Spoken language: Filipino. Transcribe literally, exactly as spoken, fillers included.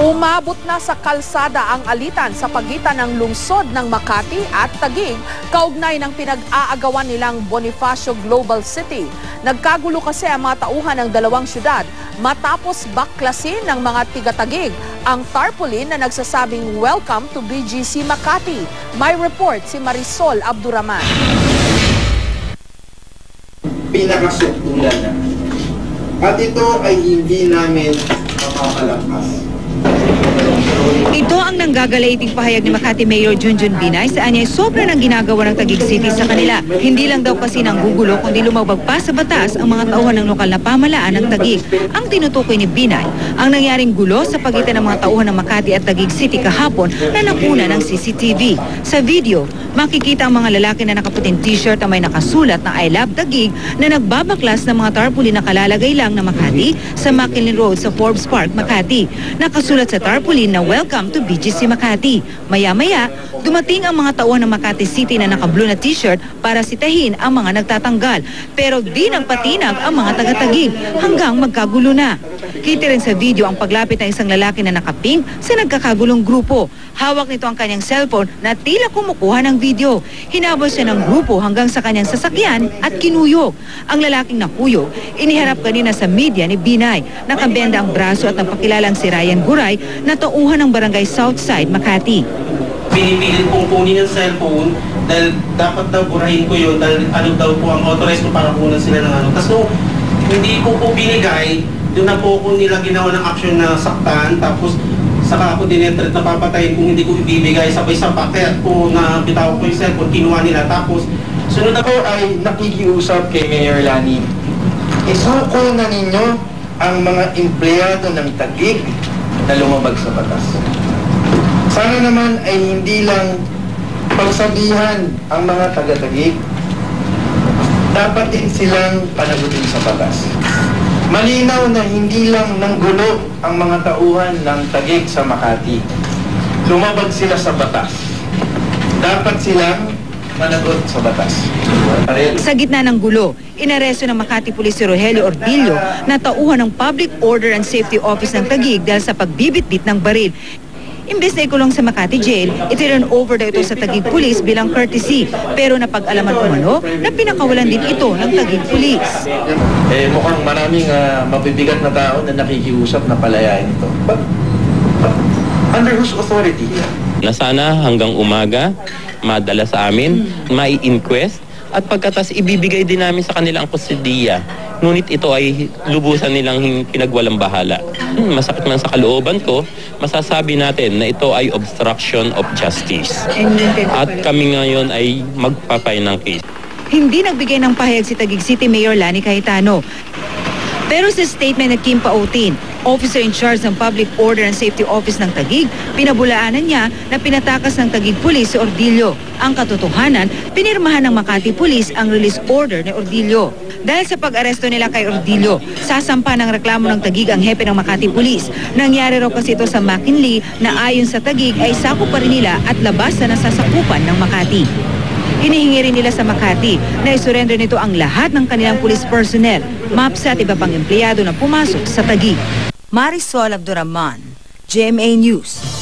Umabot na sa kalsada ang alitan sa pagitan ng lungsod ng Makati at Taguig, kaugnay ng pinag-aagawan nilang Bonifacio Global City. Nagkagulo kasi ang mga tauhan ng dalawang syudad matapos baklasin ng mga tiga-Taguig ang tarpaulin na nagsasabing welcome to B G C Makati. May report si Marisol Abduraman. Pinakasuktulan na. At ito ay hindi namin mapapalampas. Ito ang nanggagalating pahayag ni Makati Mayor Junjun Binay sa anyay sobra ng ginagawa ng Taguig City sa kanila. Hindi lang daw kasi nang gugulo kundi lumabag pa sa batas ang mga tauhan ng lokal na pamalaan ng Taguig. Ang tinutukoy ni Binay, ang nangyaring gulo sa pagitan ng mga tauhan ng Makati at Taguig City kahapon na napuna ng C C T V. Sa video, makikita ang mga lalaki na nakaputing t-shirt na may nakasulat na I Love Taguig na nagbabaklas ng mga tarpaulin na kalalagay lang na Makati sa McKinley Road sa Forbes Park, Makati. Nakasulat sa tarpaulin na welcome to B G C Makati. Maya-maya, dumating ang mga tauhan ng Makati City na naka-blue na t-shirt para sitahin ang mga nagtatanggal. Pero di nagpatinag ang mga taga-Taguig hanggang magkagulo na. Kita rin sa video ang paglapit ng isang lalaki na naka-pink sa nagkakagulong grupo. Hawak nito ang kanyang cellphone na tila kumukuha ng video. Hinabol siya ng grupo hanggang sa kanyang sasakyan at kinuyog. Ang lalaking nakuyog, iniharap kanina sa media ni Binay. Nakabenda ang braso at napakilalang si Ryan Guray na tauhan ng barangay Southside, Makati. Pinipilit kong kunin yung cellphone dahil dapat daw burahin ko yun dahil ano daw po ang authorized ko para kunan sila ng ano. Tapos no, hindi ko po binigay, doon na po ko nila ginawa ng action na saktan, tapos saka ako dinetret na papatayin kung hindi ko ibibigay, sabay-sabay kaya po na bitaw ko yung cellphone, kinuha nila. Tapos sunod ako ay nakikiusap kay Mayor Lani. Isukol na ninyo ang mga empleyado ng Taguig na lumabag sa batas. Sana naman ay hindi lang pagsabihan ang mga taga-Taguig, dapat din silang panagutin sa batas. Malinaw na hindi lang nanggulo ang mga tauhan ng Taguig sa Makati. Lumabag sila sa batas. Dapat silang managot sa batas. Sa gitna ng gulo, inaresto ng Makati Police si Rogelio Ordillo na tauhan ng Public Order and Safety Office ng Taguig dahil sa pagbibitbit ng baril. Imbes na ikulong sa Makati Jail, itirun over daw ito sa Taguig Police bilang courtesy. Pero napag-alaman umano na pinakawalan din ito ng Taguig Police. Eh, mukhang maraming uh, mabibigat na tao na nakikiusap na palayain ito. But, but under whose authority? Na sana hanggang umaga, madala sa amin, mai-inquest, at pagkatas ibibigay din namin sa kanila ang kustudiya. Ngunit ito ay lubusan nilang pinagwalang bahala. Masakit man sa kalooban ko, masasabi natin na ito ay obstruction of justice. At kami ngayon ay magpapay ng case. Hindi nagbigay ng pahayag si Taguig City Mayor Lani Cayetano. Pero sa statement ni Kim Pautin, officer in charge ng Public Order and Safety Office ng Taguig, pinabulaanan niya na pinatakas ng Taguig Police si Ordillo. Ang katotohanan, pinirmahan ng Makati Police ang release order ni Ordillo. Dahil sa pag-aresto nila kay Ordillo, sasampa ng reklamo ng Taguig ang hepe ng Makati Police. Nangyari raw kasi ito sa McKinley na ayon sa Taguig ay sakop pa rin nila at labas na nasasakupan ng Makati. Hinihingi rin nila sa Makati na isurrender nito ang lahat ng kanilang police personnel, MAPSA at iba pang empleyado na pumasok sa Taguig. Marisol Abduraman, G M A News.